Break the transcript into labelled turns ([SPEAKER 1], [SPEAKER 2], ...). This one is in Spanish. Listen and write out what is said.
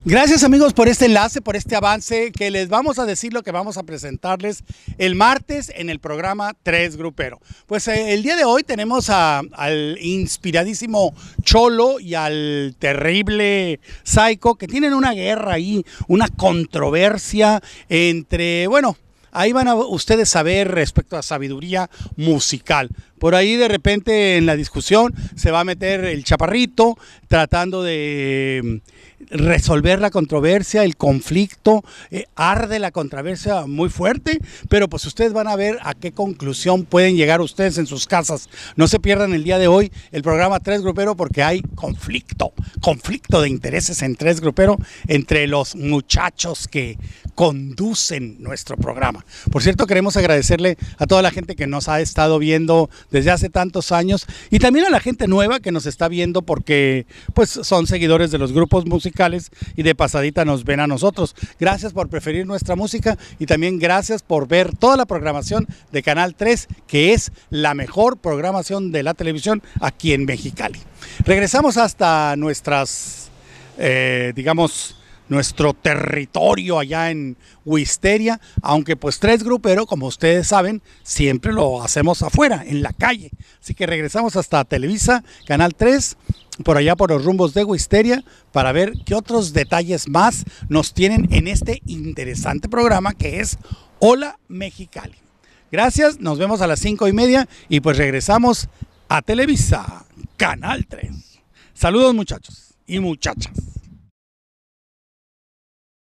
[SPEAKER 1] Gracias amigos por este enlace, por este avance que les vamos a decir lo que vamos a presentarles el martes en el programa 3 Grupero. Pues el día de hoy tenemos al inspiradísimo Cholo y al terrible Psycho, que tienen una guerra ahí, una controversia entre, bueno, ahí van a ustedes a ver respecto a sabiduría musical. Por ahí de repente en la discusión se va a meter el Chaparrito tratando de resolver la controversia, el conflicto, arde la controversia muy fuerte, pero pues ustedes van a ver a qué conclusión pueden llegar ustedes en sus casas. No se pierdan el día de hoy el programa 3 Grupero porque hay conflicto de intereses en 3 Grupero entre los muchachos que conducen nuestro programa. Por cierto, queremos agradecerle a toda la gente que nos ha estado viendo desde hace tantos años y también a la gente nueva que nos está viendo porque pues son seguidores de los grupos musicales y de pasadita nos ven a nosotros. Gracias por preferir nuestra música y también gracias por ver toda la programación de Canal 3, que es la mejor programación de la televisión aquí en Mexicali. Regresamos hasta nuestras, nuestro territorio allá en Wisteria, aunque pues 3 Grupero, como ustedes saben, siempre lo hacemos afuera, en la calle. Así que regresamos hasta Televisa, Canal 3, por allá por los rumbos de Wisteria, para ver qué otros detalles más nos tienen en este interesante programa que es Hola Mexicali. Gracias, nos vemos a las 5:30 y pues regresamos a Televisa, Canal 3. Saludos muchachos y muchachas.